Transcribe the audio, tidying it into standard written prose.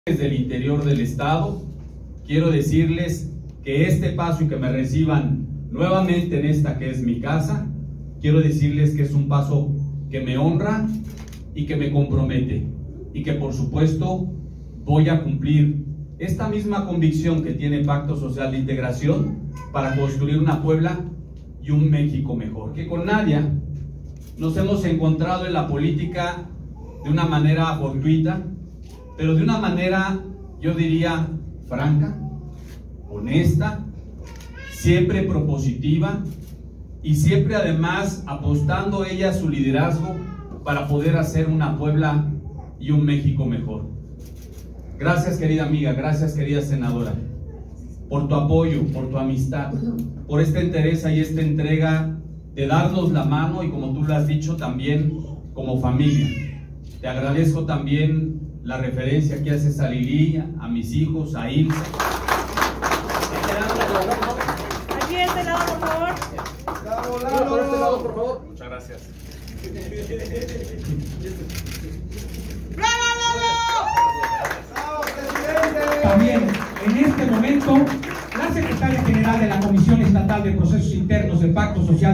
Desde el interior del estado, quiero decirles que este paso y que me reciban nuevamente en esta que es mi casa, quiero decirles que es un paso que me honra y que me compromete y que por supuesto voy a cumplir esta misma convicción que tiene Pacto Social de Integración para construir una Puebla y un México mejor. Que con Nadia nos hemos encontrado en la política de una manera fortuita, pero de una manera, yo diría, franca, honesta, siempre propositiva y siempre además apostando ella a su liderazgo para poder hacer una Puebla y un México mejor. Gracias, querida amiga, gracias, querida senadora, por tu apoyo, por tu amistad, por esta entereza y esta entrega de darnos la mano y, como tú lo has dicho, también como familia. Te agradezco también la referencia que haces a Lili, a mis hijos, a Ilse. Aquí de este lado, por favor. Por este lado, por favor. Muchas gracias. ¡Bravo, presidente! También, en este momento, la secretaria general de la Comisión Estatal de Procesos Internos del Pacto Social